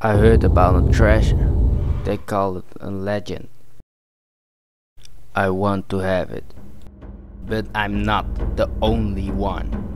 I heard about a treasure. They call it a legend. I want to have it. But I'm not the only one.